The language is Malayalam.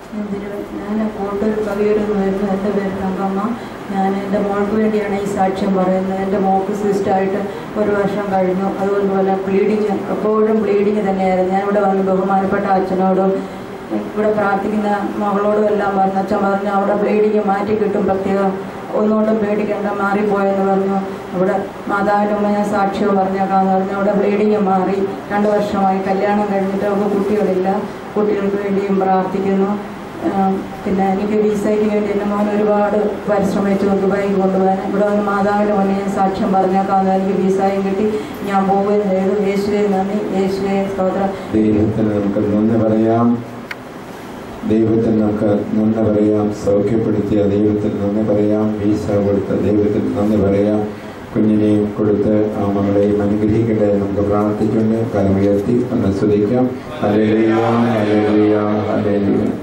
ഞാൻ കോട്ടൂർ കവിയൂർ എന്ന് വരുന്നു. എൻ്റെ പേര് തങ്കമ്മ. ഞാൻ എൻ്റെ മോൾക്ക് വേണ്ടിയാണ് ഈ സാക്ഷ്യം പറയുന്നത്. എൻ്റെ മോൾക്ക് സിസ്റ്റായിട്ട് 1 വർഷം കഴിഞ്ഞു. അതുപോലെ ബ്ലീഡിങ്, എപ്പോഴും ബ്ലീഡിങ് തന്നെയായിരുന്നു. ഞാനിവിടെ വന്ന് ബഹുമാനപ്പെട്ട അച്ഛനോടും ഇവിടെ പ്രാർത്ഥിക്കുന്ന മകളോടും എല്ലാം പറഞ്ഞു. അച്ഛൻ പറഞ്ഞു അവിടെ ബ്ലീഡിങ് മാറ്റി കിട്ടും, പ്രത്യേകം ഒന്നുകൊണ്ടും പേടിക്കേണ്ട, മാറിപ്പോയെന്ന് പറഞ്ഞു. അവിടെ മാതാവിൻ്റെ മുമ്പ് ഞാൻ സാക്ഷ്യം പറഞ്ഞേക്കാമെന്ന് പറഞ്ഞു. അവിടെ ബ്ലീഡിങ് മാറി. 2 വർഷമായി. കല്യാണം കഴിഞ്ഞിട്ട് അവർക്ക് കുട്ടികളില്ല. കുട്ടികൾക്ക് വേണ്ടിയും പ്രാർത്ഥിക്കുന്നു. പിന്നെ എനിക്ക് വിസയ്ക്ക് വേണ്ടി എൻ്റെ മോൻ ഒരുപാട് പരിശ്രമിച്ചു ദുബായിക്ക് കൊണ്ടുപോകാൻ. ഇവിടെ വന്ന് മാതാവിൻ്റെ മുന്നേ ഞാൻ സാക്ഷ്യം പറഞ്ഞേക്കാമെന്ന് എനിക്ക് വിസയും കിട്ടി. ഞാൻ പോവുകയും ചെയ്തു. യേശുവേ നന്ദി, യേശുവേ സ്തോത്രം. ദൈവത്തിന് നമുക്ക് നന്ദി പറയാം. ദൈവത്തിന് നമുക്ക് നന്ദി പറയാം. സൗഖ്യപ്പെടുത്തിയ ദൈവത്തിന് നന്ദി പറയാം. വീസ കൊടുത്ത ദൈവത്തിന് നന്ദി പറയാം. കുഞ്ഞിനെയും കൊടുത്ത് ആ മകളെയും അനുഗ്രഹിക്കട്ടെ. നമുക്ക് പ്രാർത്ഥിച്ചുകൊണ്ട് കരമുയർത്തി ഒന്ന് സ്തുതിക്കാം. Hallelujah, hallelujah, hallelujah.